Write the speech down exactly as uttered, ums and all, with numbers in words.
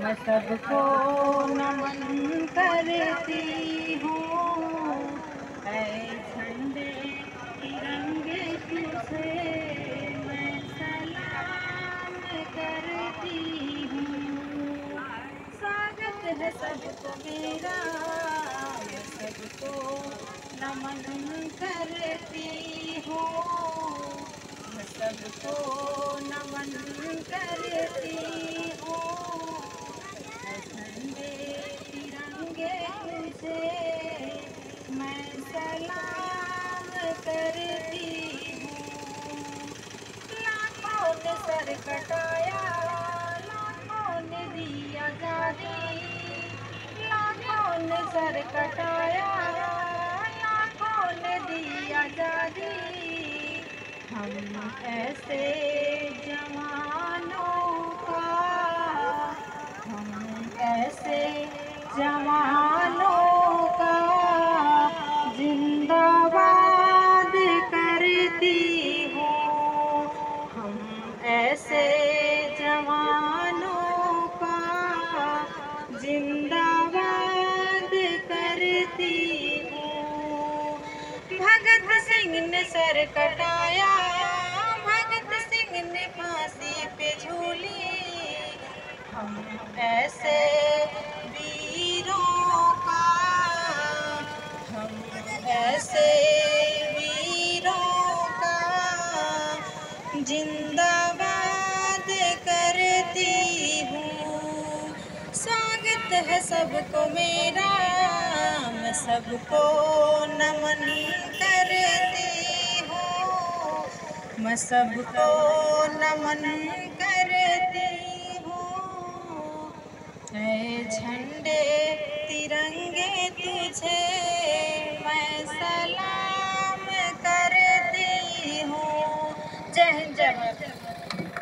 मैं सबको नमन करती हूँ। ऐ झंडे तिरंगे तुझे मैं सलाम करती हूँ। स्वागत है सबको मेरा, मैं सबको नमन करती हूँ। मैं सबको नमन करती हूँ। झंडे तिरंगे तुझे मैं सलाम करती हूँ। लाखों ने सर कटाया, लाखों ने दी आजादी, लाखों ने सर कटाया, लाखों ने दी आजादी। हम ऐसे जवानों का, हम ऐसे जवानों का जिंदाबाद करती हूँ। हम ऐसे जवानों का जिंदाबाद करती हूँ। भगत सिंह ने सर कटाया, भगत सिंह ने फांसी पे झूली। हम ऐसे वीरों का, हम ऐसे वीरों का जिंदाबाद करती हूँ। स्वागत है सबको मेरा, मैं सबको नमन करती हूँ। मैं सबको नमन करती हूँ। ऐ झंडे तिरंगे तुझे मैं सलाम करती हूँ। जय हिंद, जय भारत।